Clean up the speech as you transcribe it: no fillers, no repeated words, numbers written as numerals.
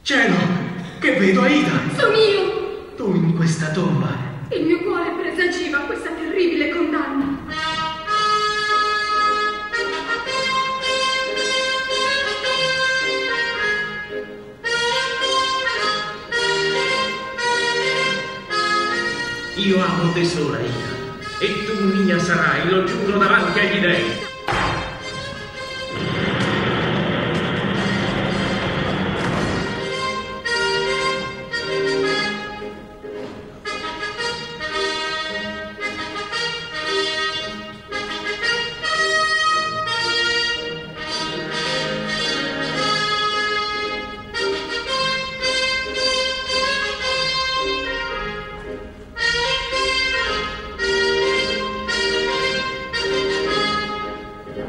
Cielo, che vedo, Aida? Sono io! Tu in questa tomba. Il mio cuore presagiva questa terribile condanna. Io amo te sola, Aida, e tu mia sarai, lo giuro davanti agli dei.